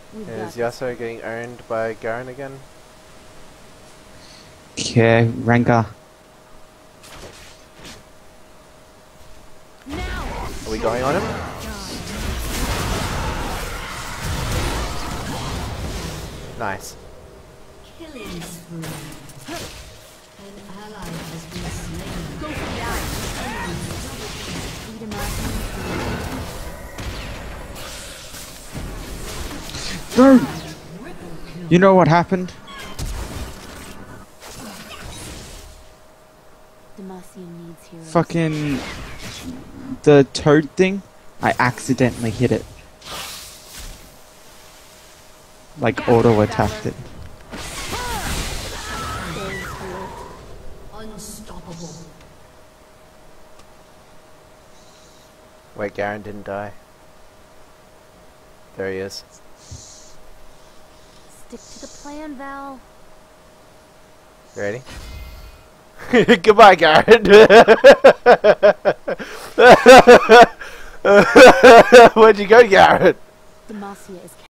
Is Yasuo getting owned by Garen again? Okay, Rengar. Are we going on him? Nice. Killing spree. An ally has been slain. Go for No! You know what happened? Fucking the toad thing, I accidentally hit it. Like auto attacked it. unstoppable. Wait, Garen didn't die. There he is. Stick to the plan, Val. You ready? Goodbye, Garen. Where'd you go, Garen? Demacia is